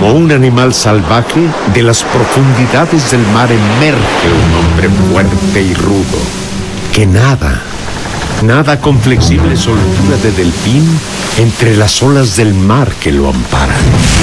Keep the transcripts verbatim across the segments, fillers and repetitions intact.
Como un animal salvaje, de las profundidades del mar emerge un hombre fuerte y rudo, que nada, nada con flexible soltura de delfín entre las olas del mar que lo amparan.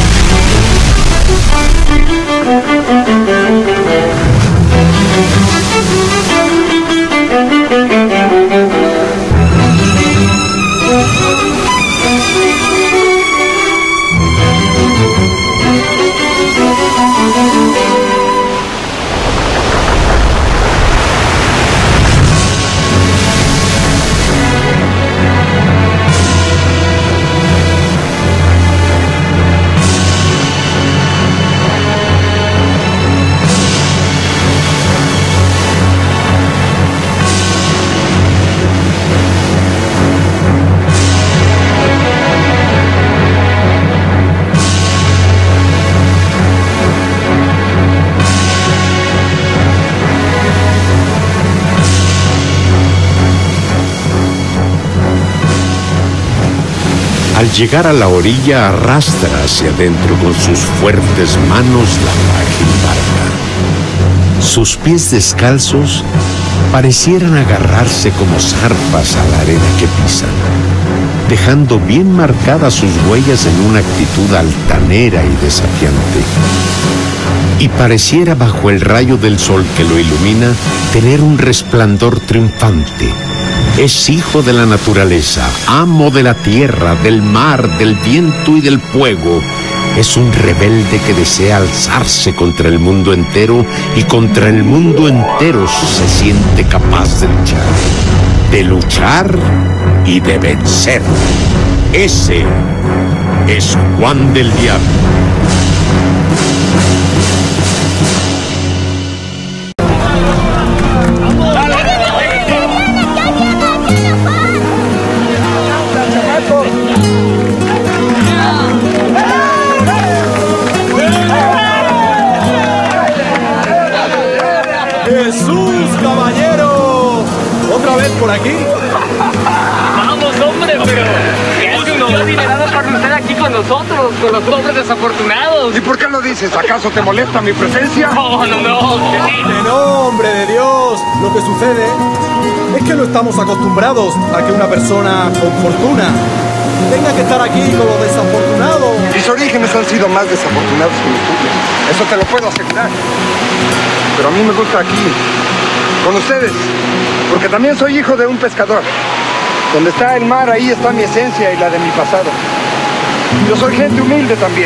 Al llegar a la orilla, arrastra hacia adentro con sus fuertes manos la frágil barca. Sus pies descalzos parecieran agarrarse como zarpas a la arena que pisan, dejando bien marcadas sus huellas en una actitud altanera y desafiante. Y pareciera, bajo el rayo del sol que lo ilumina, tener un resplandor triunfante. Es hijo de la naturaleza, amo de la tierra, del mar, del viento y del fuego. Es un rebelde que desea alzarse contra el mundo entero y contra el mundo entero se siente capaz de luchar. De luchar y de vencer. Ese es Juan del Diablo. ¡Jesús, caballero! ¿Otra vez por aquí? Vamos, hombre, pero ¿qué hace un hombre adinerado para usted aquí con nosotros, con los pobres desafortunados? ¿Y por qué lo dices? ¿Acaso te molesta mi presencia? No, no, no, que sí. ¡En nombre de Dios! Lo que sucede es que no estamos acostumbrados a que una persona con fortuna tenga que estar aquí con los desafortunados. Mis orígenes han sido más desafortunados que los tuyos. Eso te lo puedo asegurar. Pero a mí me gusta aquí, con ustedes, porque también soy hijo de un pescador. Donde está el mar, ahí está mi esencia y la de mi pasado. Yo soy gente humilde también.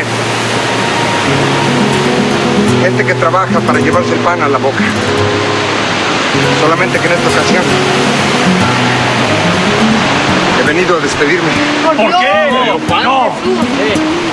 Gente que trabaja para llevarse el pan a la boca. Solamente que en esta ocasión he venido a despedirme. ¿Por qué? No,